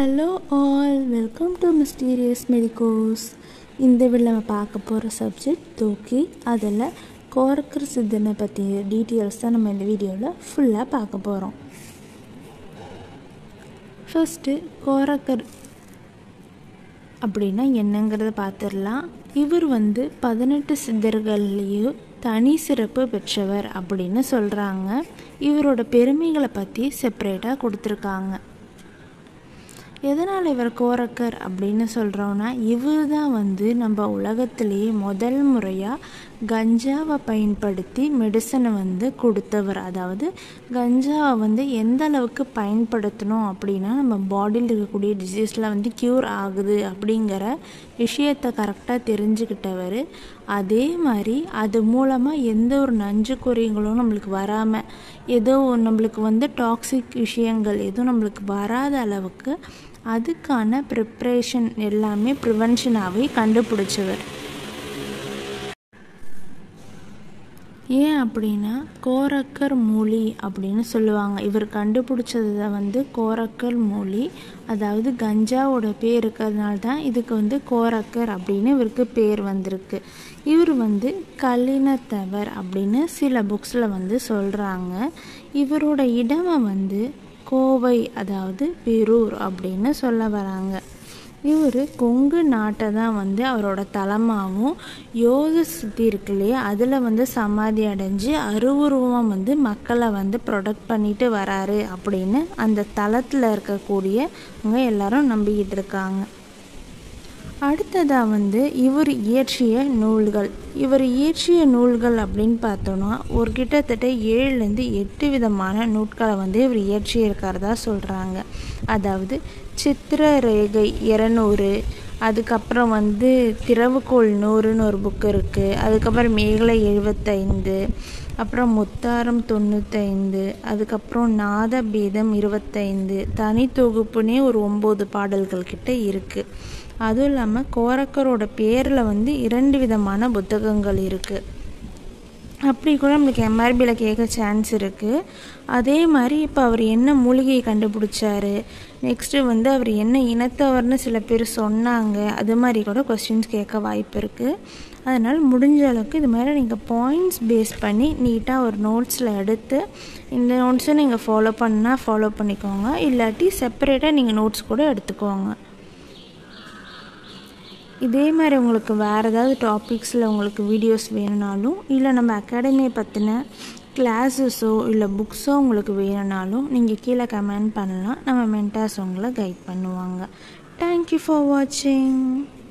Hello all, welcome to Mysterious Medicos. இந்த வீடியோல நம்ம பார்க்க போகிற சப்ஜெக்ட் தோக்கி. அதில் கோரக்கர் சித்தனை பற்றிய டீட்டெயில்ஸ் தான் நம்ம இந்த வீடியோவில் ஃபுல்லாக பார்க்க போகிறோம். ஃபஸ்ட்டு கோரக்கர் அப்படின்னா என்னங்கிறத பார்த்துடலாம். இவர் 18 சித்தர்கள்லேயும் தனி சிறப்பு பெற்றவர் அப்படின்னு சொல்கிறாங்க. இவரோட பெருமைகளை பற்றி செப்பரேட்டாக கொடுத்துருக்காங்க. எதனால் இவர் கோரக்கர் அப்படின்னு சொல்கிறோன்னா, இவர் தான் நம்ம உலகத்திலேயே முதல் முறையாக கஞ்சாவை பயன்படுத்தி மெடிசனை கொடுத்தவர். அதாவது கஞ்சாவை எந்த அளவுக்கு பயன்படுத்தணும் அப்படின்னா நம்ம பாடியில் இருக்கக்கூடிய டிசீஸ்லாம் க்யூர் ஆகுது அப்படிங்கிற விஷயத்தை கரெக்டாக தெரிஞ்சுக்கிட்டவர். அதே மாதிரி அது மூலமாக எந்த ஒரு நஞ்சு குறிங்களும் நம்மளுக்கு வராமல், ஏதோ நம்மளுக்கு டாக்ஸிக் விஷயங்கள் எதுவும் நம்மளுக்கு வராத அளவுக்கு அதுக்கான ப்ரிப்ரேஷன் எல்லாமே ப்ரிவென்ஷனாகவே கண்டுபிடிச்சவர். ஏன் அப்படின்னா கோரக்கர் மூலி அப்படின்னு சொல்லுவாங்க. இவர் கண்டுபிடிச்சதை கோரக்கர் மூலி, அதாவது கஞ்சாவோட பேர் இருக்கிறதுனால தான் இதுக்கு கோரக்கர் அப்படின்னு இவருக்கு பேர் வந்திருக்கு. இவர் கல்லினத்தவர் அப்படின்னு சில புக்ஸில் சொல்கிறாங்க. இவரோட இடமை கோவை, அதாவது பெரூர் அப்படின்னு சொல்ல வராங்க. இவர் கொங்கு நாட்டை தான் அவரோட தலமாகவும், யோக சித்தி இருக்கு இல்லையா, அதில் சமாதி அடைஞ்சு அருவுருவம் மக்களை ப்ரொடக்ட் பண்ணிட்டு வராரு அப்படின்னு அந்த தலத்தில் இருக்கக்கூடியவங்க எல்லாரும் நம்பிக்கிட்டு இருக்காங்க. அடுத்ததாக இவர் இயற்றிய நூல்கள். இவர் இயற்றிய நூல்கள் அப்படின்னு பார்த்தோன்னா ஒரு கிட்டத்தட்ட 7-8 விதமான நூட்களை இவர் இயற்றியிருக்கிறதா சொல்கிறாங்க. அதாவது சித்திரரேகை 200, அதுக்கப்புறம் திறவுகோள் 100ன்னு ஒரு புக்கு இருக்குது. அதுக்கப்புறம் மேகலை 75, அப்புறம் முத்தாரம் 95, அதுக்கப்புறம் நாதபேதம் 25, தனி தொகுப்புனே ஒரு 9 பாடல்கள் கிட்ட இருக்குது. அதுவும் இல்லாமல் கோரக்கரோட பேரில் 2 விதமான புத்தகங்கள் இருக்குது. அப்படி கூட நம்மளுக்கு எம்ஆர்பியில் கேட்க சான்ஸ் இருக்குது. அதே மாதிரி இப்போ அவர் என்ன மூலிகையை கண்டுபிடிச்சாரு, நெக்ஸ்ட்டு அவர் என்ன இனத்தவர்னு சில பேர் சொன்னாங்க, அது மாதிரி கூட கொஸ்டின்ஸ் கேட்க வாய்ப்பு இருக்குது. அதனால் முடிஞ்ச அளவுக்கு இது மாதிரி நீங்கள் பாயிண்ட்ஸ் பேஸ் பண்ணி நீட்டாக ஒரு நோட்ஸில் எடுத்து இந்த நோட்ஸை நீங்கள் ஃபாலோ பண்ணால் ஃபாலோ பண்ணிக்கோங்க, இல்லாட்டி செப்பரேட்டாக நீங்கள் நோட்ஸ் கூட எடுத்துக்கோங்க. இதே மாதிரி உங்களுக்கு வேறு ஏதாவது டாபிக்ஸில் உங்களுக்கு வீடியோஸ் வேணுனாலும், இல்லை நம்ம அகாடமியை பற்றின கிளாஸஸோ இல்லை புக்ஸோ உங்களுக்கு வேணுனாலும் நீங்கள் கீழே கமெண்ட் பண்ணலாம். நம்ம மென்டார்ஸ் உங்களை கைட் பண்ணுவாங்க. தேங்க்யூ ஃபார் வாட்சிங்.